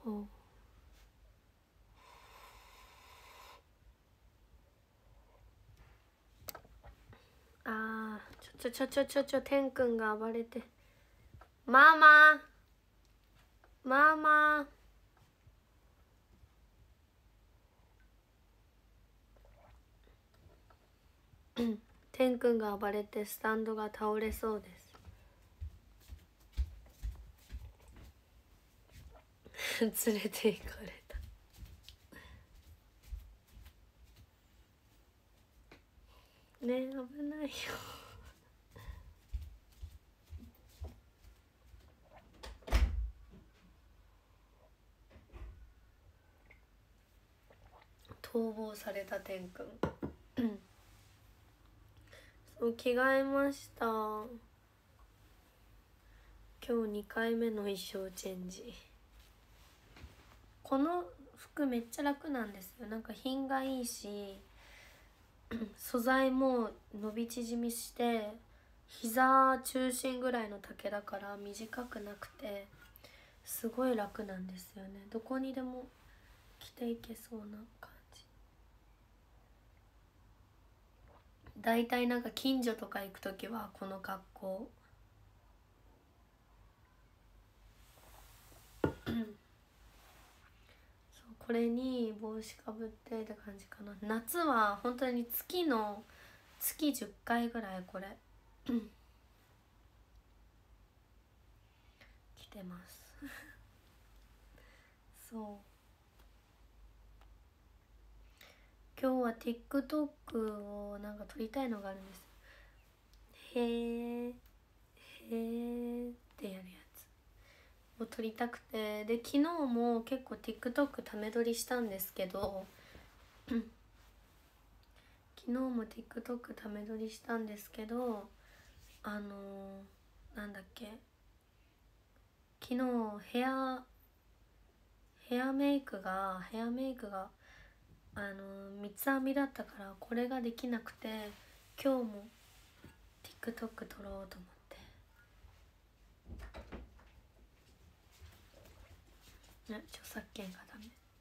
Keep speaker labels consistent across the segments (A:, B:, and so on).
A: そう。あー、てんくんが暴れて。ママママてんくんが暴れてスタンドが倒れそうです。連れて行かれた。ねえ、危ないよ逃亡されたてんくんそう、着替えました。今日2回目の衣装チェンジ。この服めっちゃ楽なんですよ。なんか品がいいし素材も伸び縮みして膝中心ぐらいの丈だから短くなくてすごい楽なんですよね。どこにでも着ていけそうな感じ。だいたいなんか近所とか行く時はこの格好これに帽子かぶってって感じかな。夏は本当に月10回ぐらいこれ着てますそう、今日は TikTok をなんか撮りたいのがあるんです。へーへーってやるやつを撮りたくて、で昨日も結構 TikTok ため撮りしたんですけど昨日も TikTok ため撮りしたんですけどなんだっけ、昨日ヘアメイクが三つ編みだったからこれができなくて、今日も TikTok 撮ろうと思って著作権がダメ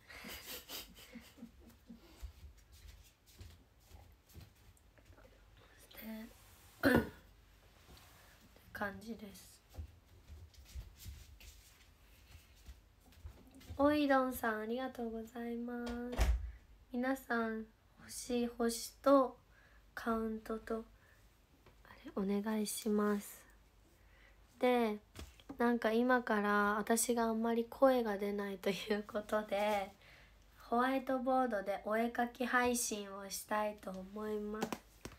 A: って感じです。おいどんさんありがとうございます。皆さん星とカウントとあれお願いします。でなんか今から私があんまり声が出ないということでホワイトボードでお絵かき配信をしたいと思います。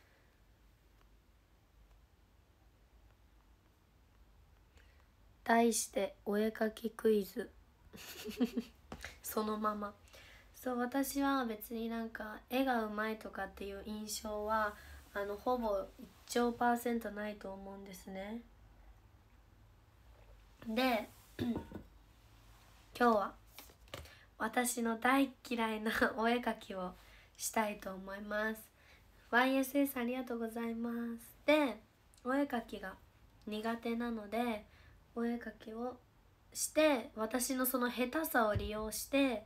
A: 題してお絵かきクイズそのまま。そう、私は別になんか絵がうまいとかっていう印象はほぼ1兆%ないと思うんですね。で今日は私の大嫌いなお絵かきをしたいと思います。 YSS ありがとうございます。でお絵かきが苦手なのでお絵かきをして私のその下手さを利用して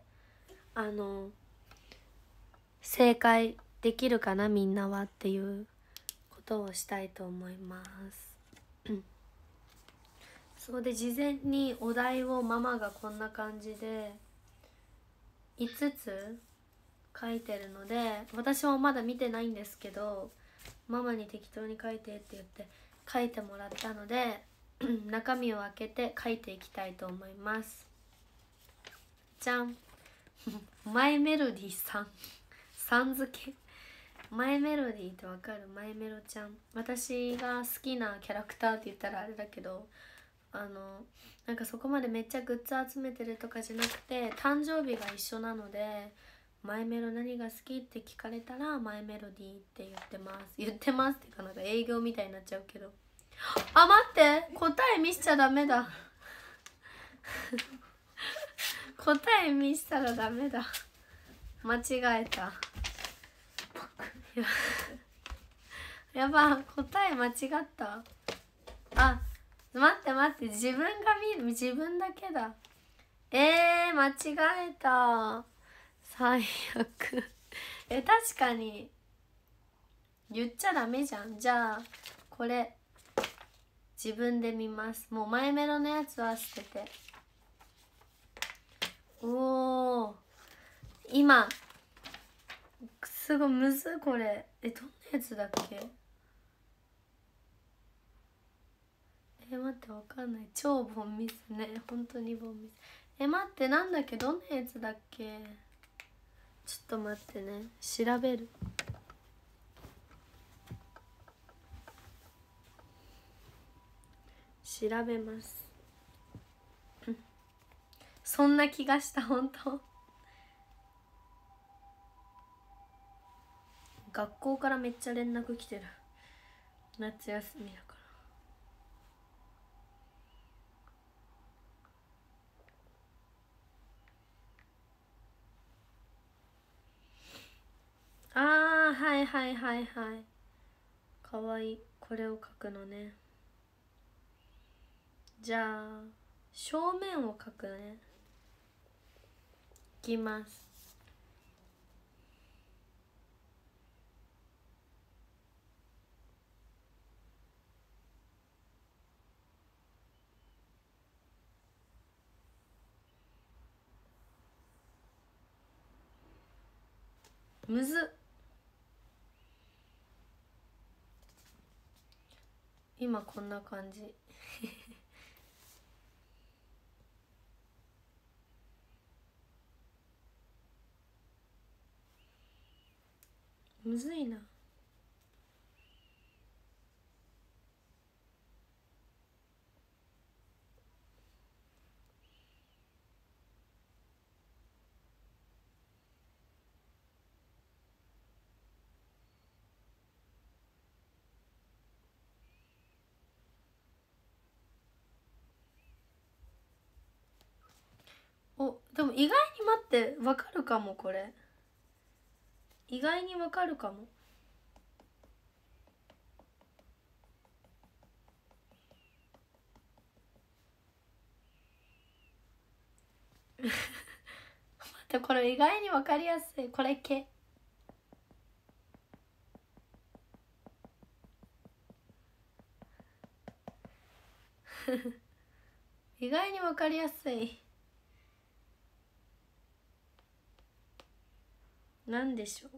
A: 正解できるかなみんなはっていうことをしたいと思いますそうで事前にお題をママがこんな感じで5つ書いてるので私はまだ見てないんですけどママに適当に書いてって言って書いてもらったので中身を開けて書いていきたいと思います。じゃんマイメロディさんさん付けマイメロディってわかる？マイメロちゃん、私が好きなキャラクターって言ったらあれだけどなんかそこまでめっちゃグッズ集めてるとかじゃなくて誕生日が一緒なのでマイメロ何が好きって聞かれたらマイメロディって言ってますっていうかなんか営業みたいになっちゃうけどあ待って答え見しちゃダメだ答え見したらダメだ間違えたやば答え間違ったあ待って自分が見る自分だけだ間違えた。最悪確かに言っちゃダメじゃん。じゃあこれ自分で見ます。もう前メロのやつは捨てて。おお、今すごいむずいこれ。どんなやつだっけ。待ってわかんない。超ボンミスね、本当にボンミス。待って、なんだっけ、どんなやつだっけ。ちょっと待ってね、調べる。調べます。そんな気がした。本当学校からめっちゃ連絡来てる。夏休みだから。はいはいはいはい。かわいい。これを描くのね。じゃあ正面を描くね。いきます。むずっ。今こんな感じむずいな。でも意外に待って、わかるかも。これ意外にわかるかも待って、これ意外にわかりやすい。これ毛意外にわかりやすい。なんでしょ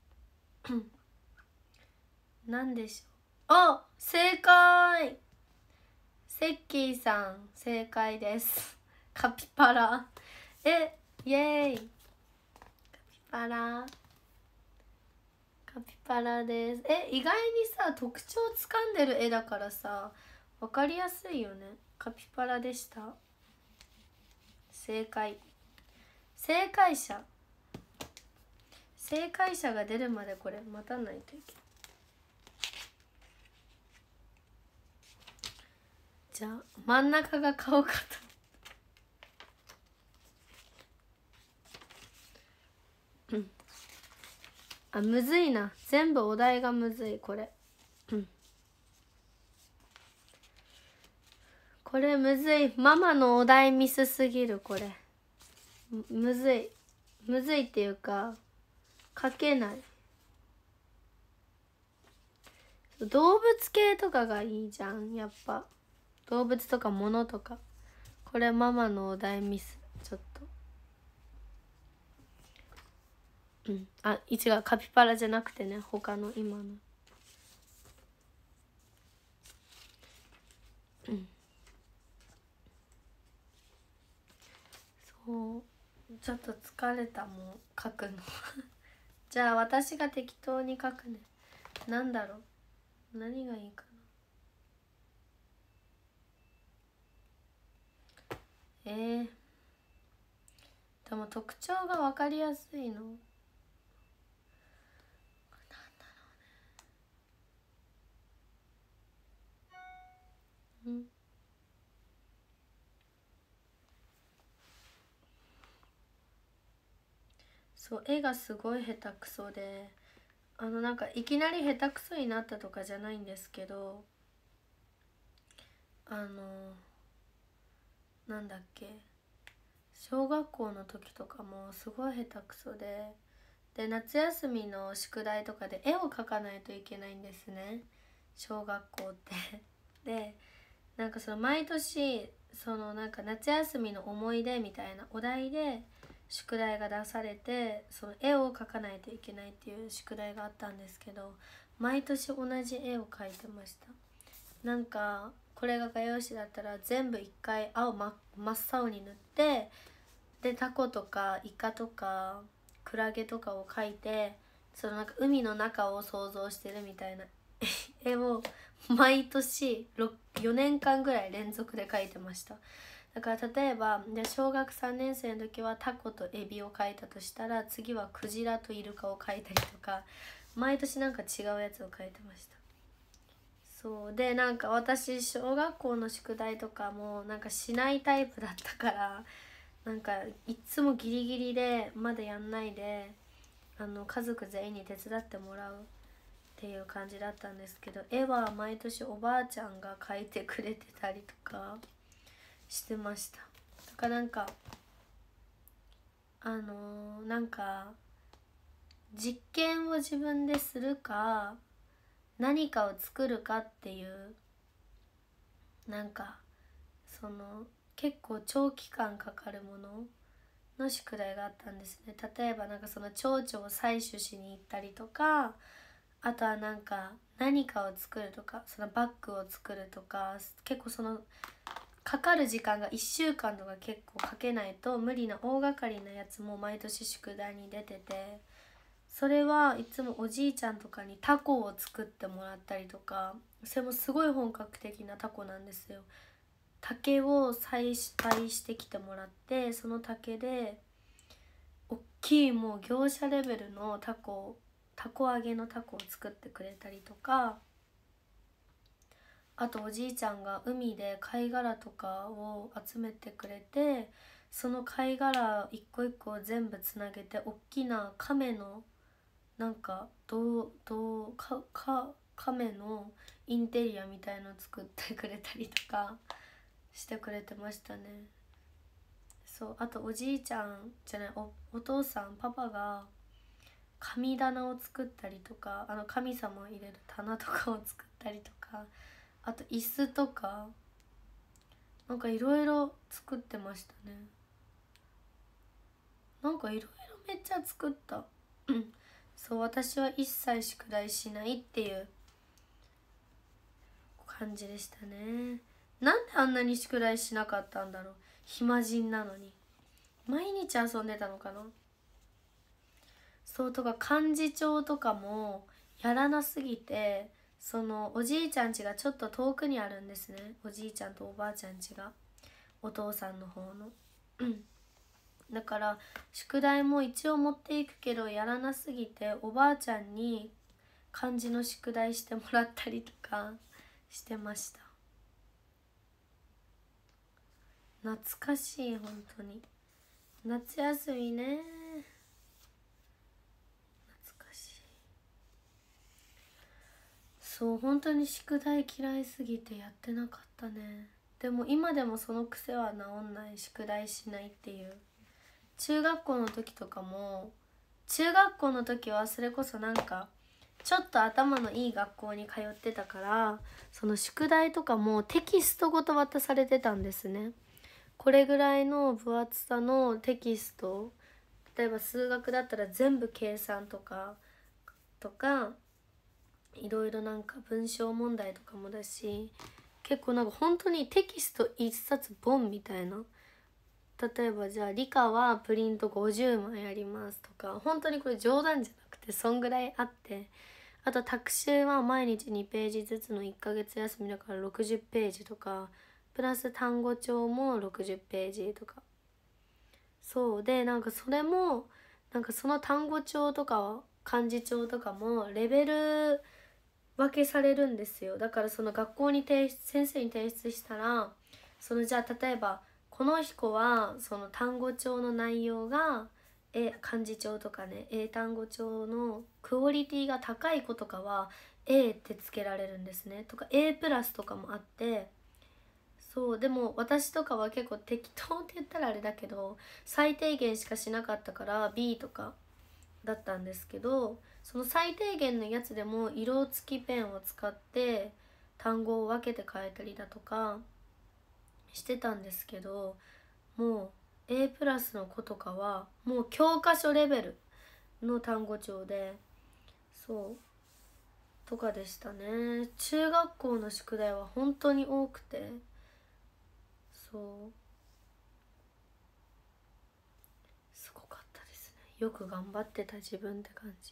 A: うなんでしょう。正解。セッキーさん正解です。カピバラ。イエーイ。カピバラ。カピバラです。意外にさ、特徴つかんでる絵だからさ、わかりやすいよね。カピバラでした。正解。正解者が出るまでこれ待たないといけない。じゃあ真ん中が顔かとむずいな。全部お題がむずい。これこれむずい。ママのお題ミスすぎる。これむずいっていうか書けない。動物系とかがいいじゃん。やっぱ動物とか物とか。これママのお題ミス。ちょっと違う。カピバラじゃなくてね、他の今のそうちょっと疲れた。もう書くのじゃあ私が適当に書くね。なんだろう、何がいいかな。でも特徴が分かりやすいのなんだろうね。そう、絵がすごい下手くそで、なんかいきなり下手くそになったとかじゃないんですけど、なんだっけ、 小学校の時とかもすごい下手くそで夏休みの宿題とかで絵を描かないといけないんですね、小学校ってでなんかその毎年そのなんか夏休みの思い出みたいなお題で宿題が出されて、その絵を描かないといけないっていう宿題があったんですけど、毎年同じ絵を描いてました。なんかこれが画用紙だったら全部一回青真っ青に塗って、でタコとかイカとかクラゲとかを描いて、そのなんか海の中を想像してるみたいな絵を毎年4年間ぐらい連続で描いてました。だから例えば小学3年生の時はタコとエビを描いたとしたら、次はクジラとイルカを描いたりとか、毎年なんか違うやつを描いてました。そうで、なんか私小学校の宿題とかもなんかしないタイプだったから、なんかいつもギリギリでまだやんないで家族全員に手伝ってもらうっていう感じだったんですけど、絵は毎年おばあちゃんが描いてくれてたりとかしてました。だからなんかなんか実験を自分でするか何かを作るかっていう、なんかその結構長期間かかるものの宿題があったんですね。例えばなんかその蝶々を採取しに行ったりとか、あとはなんか何かを作るとか、そのバッグを作るとか、結構そのかかる時間が1週間とか結構かけないと無理な大掛かりなやつも毎年宿題に出てて、それはいつもおじいちゃんとかにタコを作ってもらったりとか、それもすごい本格的なタコなんですよ。竹を栽培してきてもらって、その竹で大きいもう業者レベルのタコ揚げのタコを作ってくれたりとか、あとおじいちゃんが海で貝殻とかを集めてくれて、その貝殻一個一個全部つなげて大きな亀のなんか亀のインテリアみたいのを作ってくれたりとかしてくれてましたね。そう、あとおじいちゃんじゃない、お父さんパパが神棚を作ったりとか、神様を入れる棚とかを作ったりとか、あと椅子とかなんかいろいろ作ってましたね。なんかいろいろめっちゃ作ったそう、私は一切宿題しないっていう感じでしたね。なんであんなに宿題しなかったんだろう、暇人なのに。毎日遊んでたのかな。そうとか漢字帳とかもやらなすぎて、そのおじいちゃん家がちょっと遠くにあるんですね、おじいちゃんとおばあちゃん家が、お父さんの方のだから宿題も一応持っていくけどやらなすぎて、おばあちゃんに漢字の宿題してもらったりとかしてました。懐かしい、本当に夏休みね、懐かしい。そう、本当に宿題嫌いすぎてやってなかったね。でも今でもその癖は治んない、宿題しないっていう。中学校の時とかも、中学校の時はそれこそなんかちょっと頭のいい学校に通ってたから、その宿題とかもテキストごと渡されてたんですね。これぐらいの分厚さのテキスト、例えば数学だったら全部計算とかいろいろなんか文章問題とかもだし、結構なんか本当にテキスト一冊ボンみたいな。例えばじゃあ理科はプリント50枚ありますとか、本当にこれ冗談じゃなくてそんぐらいあって、あとタクシーは毎日2ページずつの1ヶ月休みだから60ページとか、プラス単語帳も60ページとか。そうで、なんかそれもなんかその単語帳とか漢字帳とかもレベル分けされるんですよ。だからその学校に先生に提出したら、そのじゃあ例えばこの子はその単語帳の内容が漢字帳とかね、英単語帳のクオリティが高い子とかは A ってつけられるんですね。とか A プラスとかもあって、 そうでも私とかは結構適当って言ったらあれだけど最低限しかしなかったから B とかだったんですけど、その最低限のやつでも色付きペンを使って単語を分けて書いたりだとかしてたんですけど、もう A プラスの子とかはもう教科書レベルの単語帳で、そうとかでしたね。中学校の宿題は本当に多くて、そうすごかったですね。よく頑張ってた自分って感じ。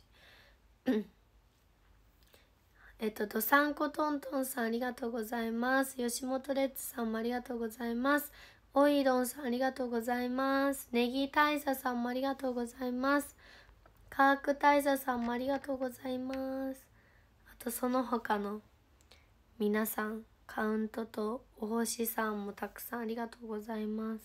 A: どさんこトントンさんありがとうございます。吉本レッツさんもありがとうございます。おいどんさんありがとうございます。ネギ大佐さんもありがとうございます。カーク大佐さんもありがとうございます。あとその他の皆さん、カウントとお星さんもたくさんありがとうございます。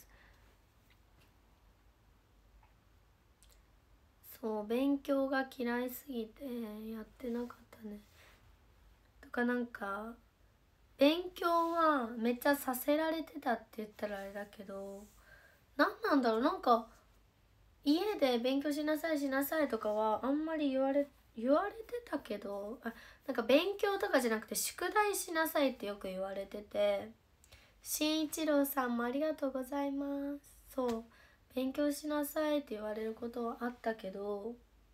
A: そう勉強が嫌いすぎてやってなかったね。とかなんか勉強はめっちゃさせられてたって言ったらあれだけど、何なんだろう、なんか家で勉強しなさいしなさいとかはあんまり言われてたけど、なんか勉強とかじゃなくて宿題しなさいってよく言われてて、しんいちろうさんもありがとうございます。そう勉強しなさいって言われることはあったけど、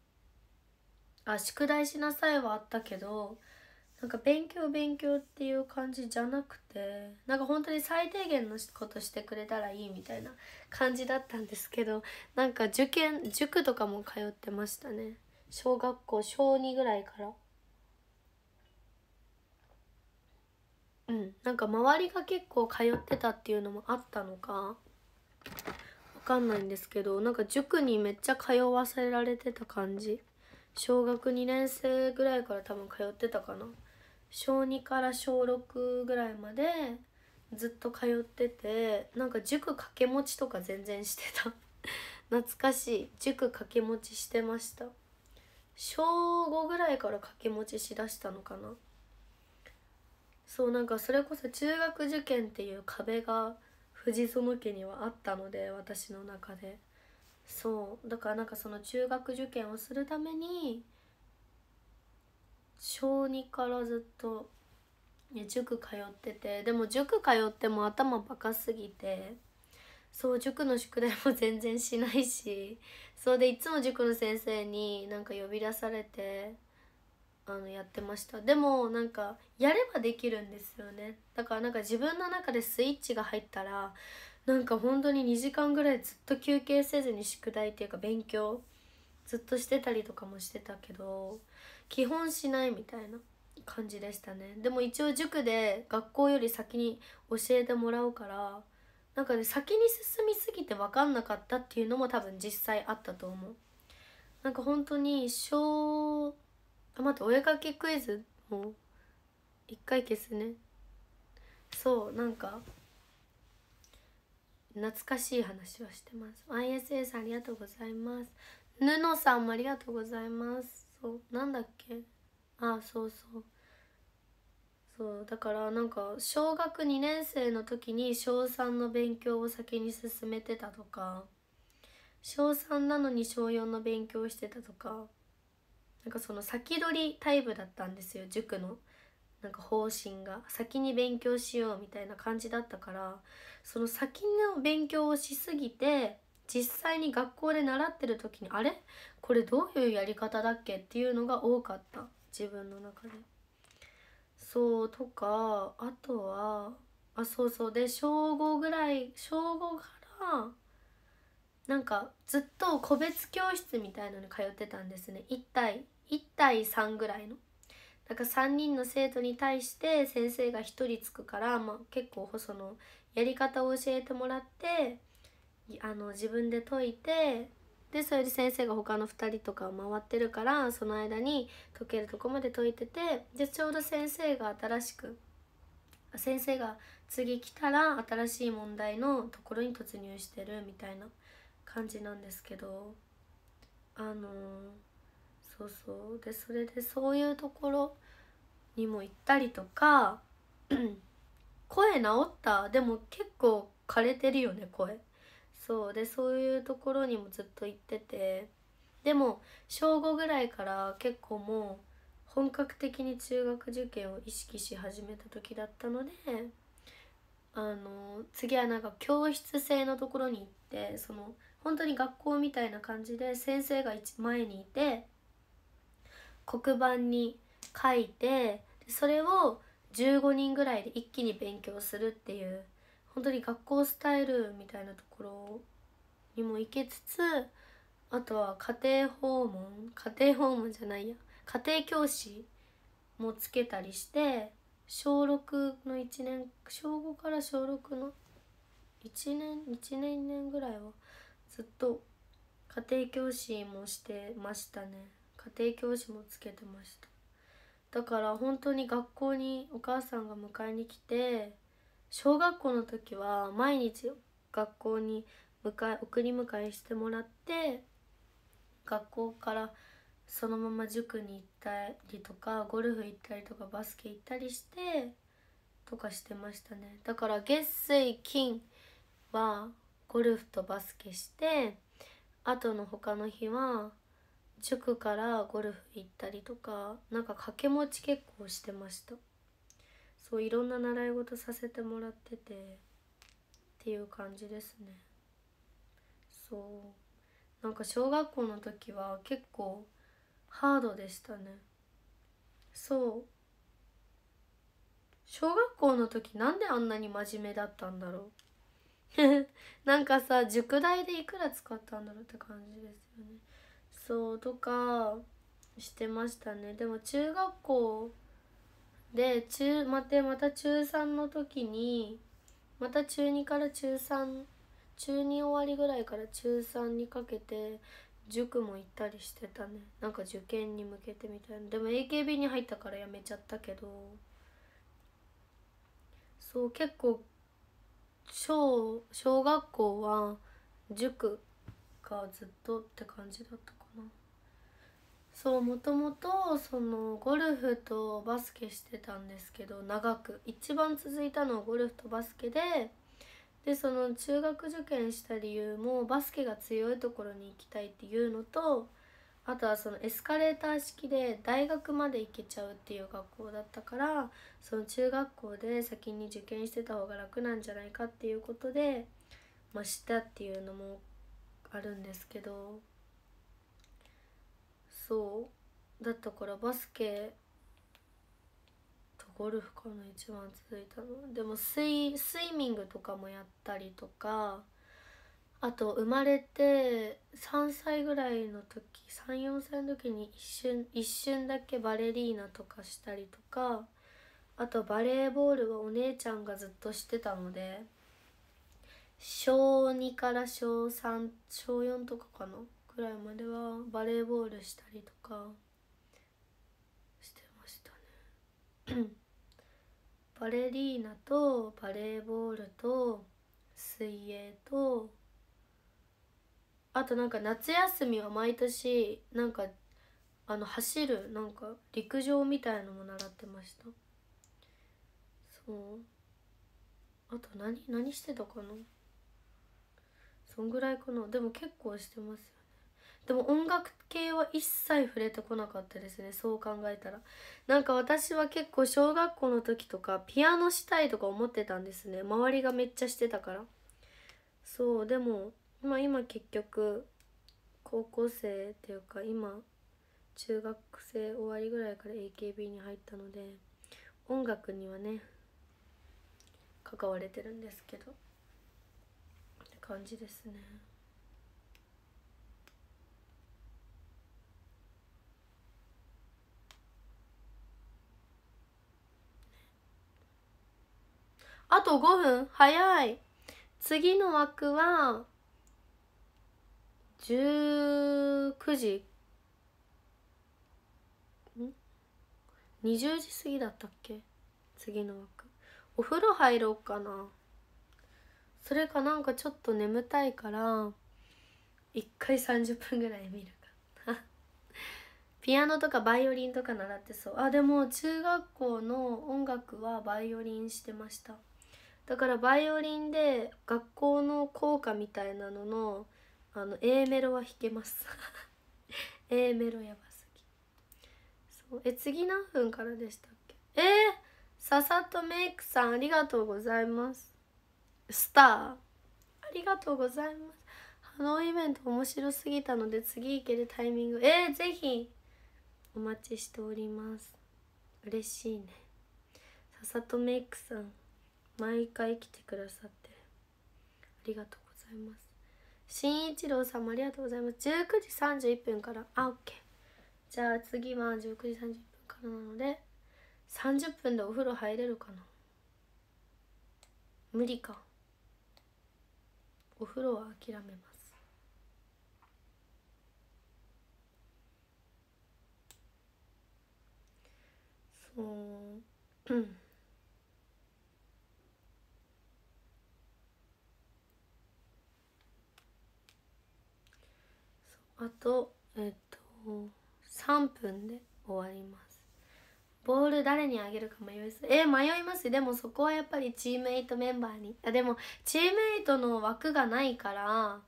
A: 宿題しなさいはあったけど、なんか勉強っていう感じじゃなくて、なんか本当に最低限のことしてくれたらいいみたいな感じだったんですけど、なんか塾とかも通ってましたね。小学校小2ぐらいから。なんか周りが結構通ってたっていうのもあったのかわかんないんですけど、なんか塾にめっちゃ通わせられてた感じ。小学2年生ぐらいから多分通ってたかな。小2から小6ぐらいまでずっと通ってて、なんか塾掛け持ちとか全然してた懐かしい。塾掛け持ちしてました。小5ぐらいから掛け持ちしだしたのかな。そうなんかそれこそ中学受験っていう壁が藤園家にはあったので、私の中で。そうだからなんかその中学受験をするために小2からずっと塾通ってて、でも塾通っても頭バカすぎて、そう塾の宿題も全然しないし、そうでいつも塾の先生になんか呼び出されてやってました。でもなんかやればできるんですよね。だからなんか自分の中でスイッチが入ったら、なんか本当に2時間ぐらいずっと休憩せずに宿題っていうか勉強ずっとしてたりとかもしてたけど、基本しないみたいな感じでしたね。でも一応塾で学校より先に教えてもらうから、なんかね先に進みすぎて分かんなかったっていうのも多分実際あったと思う。なんか本当に待って、お絵かきクイズも一回消すね。そうなんか懐かしい話はしてます。 ISA さんありがとうございます。布さんもありがとうございます。そうなんだっけ、そうだからなんか小学2年生の時に小3の勉強を先に進めてたとか、小3なのに小4の勉強してたとか、なんかその先取りタイプだったんですよ、塾のなんか方針が先に勉強しようみたいな感じだったから、その先の勉強をしすぎて実際に学校で習ってる時にあれこれどういうやり方だっけっていうのが多かった、自分の中で。そうとか、あとはそうで小5からなんかずっと個別教室みたいのに通ってたんですね。1対3ぐらいの。だから3人の生徒に対して先生が1人つくから、結構そのやり方を教えてもらって、自分で解いて、でそれで先生が他の2人とかを回ってるから、その間に解けるとこまで解いてて、でちょうど先生が次来たら新しい問題のところに突入してるみたいな感じなんですけど、そうでそれでそういうところにも行ったりとか声治った？でも結構枯れてるよね声。そうで、そういうところにもずっと行ってて、でも小5ぐらいから結構もう本格的に中学受験を意識し始めた時だったので、次はなんか教室制のところに行って、その本当に学校みたいな感じで先生が前にいて黒板に書いて、それを15人ぐらいで一気に勉強するっていう、本当に学校スタイルみたいなところにも行けつつ、あとは家庭訪問じゃないや、家庭教師もつけたりして、小6の1年、小5から小6の1年2年ぐらいはずっと家庭教師もしてましたね。家庭教師もつけてました。だから本当に学校にお母さんが迎えに来て、小学校の時は毎日学校に送り迎えしてもらって、学校からそのまま塾に行ったりとか、ゴルフ行ったりとか、バスケ行ったりしてとかしてましたね。だから月水金はゴルフとバスケして、あとの他の日は塾からゴルフ行ったりとか、なんか掛け持ち結構してました。そう、いろんな習い事させてもらっててっていう感じですね。そうなんか小学校の時は結構ハードでしたね。そう、小学校の時なんであんなに真面目だったんだろう。なんかさ、塾代でいくら使ったんだろうって感じですよね。そうとかしてましたね。でも中学校でまた中3の時に、また中2から中3、中2終わりぐらいから中3にかけて塾も行ったりしてたね。なんか受験に向けてみたいな。でも AKB に入ったからやめちゃったけど、そう結構小学校は塾がずっとって感じだったかな。そう、もともとそのゴルフとバスケしてたんですけど、長く一番続いたのはゴルフとバスケで、その中学受験した理由もバスケが強いところに行きたいっていうのと、あとはそのエスカレーター式で大学まで行けちゃうっていう学校だったから、その中学校で先に受験してた方が楽なんじゃないかっていうことで、したっていうのもあるんですけど、そうだったからバスケとゴルフかな、一番続いたの。でもスイミングとかもやったりとか、あと生まれて3歳ぐらいの時、34歳の時に一瞬だけバレリーナとかしたりとか、あとバレーボールはお姉ちゃんがずっとしてたので、小2から小3小4とかかなぐらいまではバレーボールしたりとかしてましたね。バレリーナとバレーボールと水泳と、あとなんか夏休みは毎年なんか走るなんか陸上みたいのも習ってました。そう、あと何してたかな、そんぐらいかな。でも結構してますよね。でも音楽系は一切触れてこなかったですね、そう考えたら。なんか私は結構小学校の時とかピアノしたいとか思ってたんですね、周りがめっちゃしてたから。そうでも今結局高校生っていうか、今中学生終わりぐらいから AKB に入ったので、音楽にはね関われてるんですけどって感じですね。あと5分、早い。次の枠は19時20時過ぎだったっけ、次の枠。お風呂入ろうかな。それかなんかちょっと眠たいから1回30分ぐらい見るか。ピアノとかバイオリンとか習ってそう。あ、でも中学校の音楽はバイオリンしてました。 だからバイオリンで学校の校歌みたいなののA メロは弾けます。A メロやばすぎ。そう、次何分からでしたっけ？ささとメイクさんありがとうございます。スターありがとうございます。ハローイベント面白すぎたので次行けるタイミングぜひお待ちしております。嬉しいね。ささとメイクさん毎回来てくださってありがとうございます。新一郎さんもありがとうございます。19時31分からOK。じゃあ次は19時30分からなので30分でお風呂入れるかな。無理か。お風呂は諦めます。そうあと3分で終わります。ボール誰にあげるか迷います。迷います。でもそこはやっぱりチームメイトメンバーに。でもチームメイトの枠がないから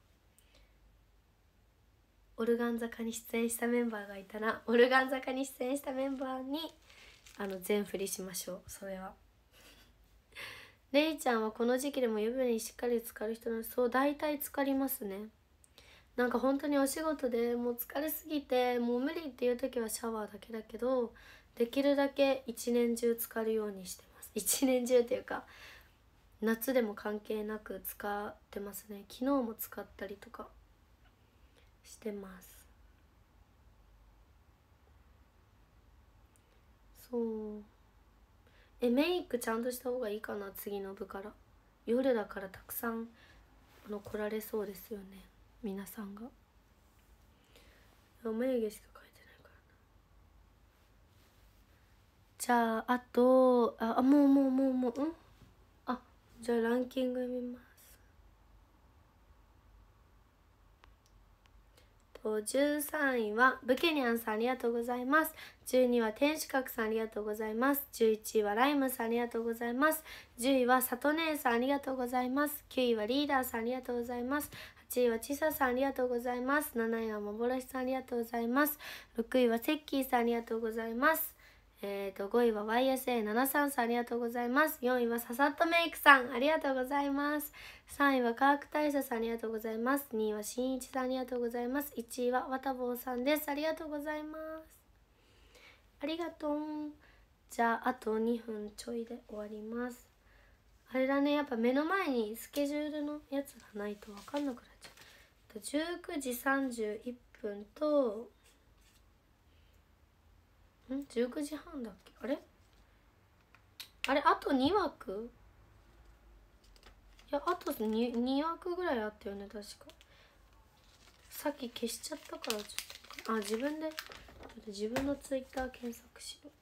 A: オルガン坂に出演したメンバーがいたらオルガン坂に出演したメンバーに全振りしましょう。それはレイちゃんはこの時期でも湯船にしっかり浸かる人なんです。そう、大体浸かりますね。なんか本当にお仕事でもう疲れすぎてもう無理っていう時はシャワーだけだけど、できるだけ一年中浸かるようにしてます。一年中っていうか夏でも関係なく使ってますね。昨日も使ったりとかしてます。そうメイクちゃんとした方がいいかな。次の部から夜だからたくさん来られそうですよね、皆さんが。眉毛しか描いてないからな。じゃああともうじゃあランキング見ます。13位はブケニャンさんありがとうございます。12位は天守閣さんありがとうございます。11位はライムさんありがとうございます。10位はさと姉さんありがとうございます。9位はリーダーさんありがとうございます。8位はちささんありがとうございます。7位は幻さんありがとうございます。6位はセッキーさんありがとうございます。5位は YSA73 さんありがとうございます。4位はささっとメイクさんありがとうございます。3位は科学大佐さんありがとうございます。2位はしんいちさんありがとうございます。1位はわたぼうさんです。ありがとうございます。ありがとう。じゃああと2分ちょいで終わります。あれだね、やっぱ目の前にスケジュールのやつがないと分かんなくなっちゃう。19時31分と19時半だっけ。あれあと2枠。いやあと 2枠ぐらいあったよね確か。さっき消しちゃったからちょっと自分で自分のツイッター検索しよう。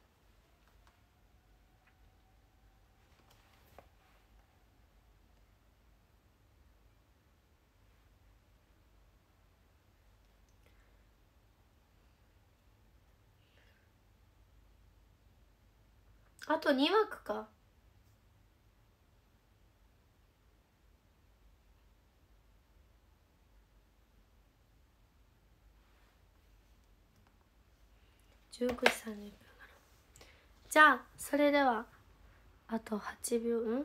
A: あと2枠か。19時30分から。じゃあそれではあと8秒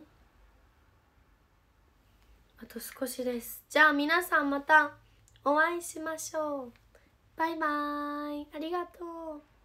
A: あと少しです。じゃあ皆さんまたお会いしましょう。バイバーイ。ありがとう。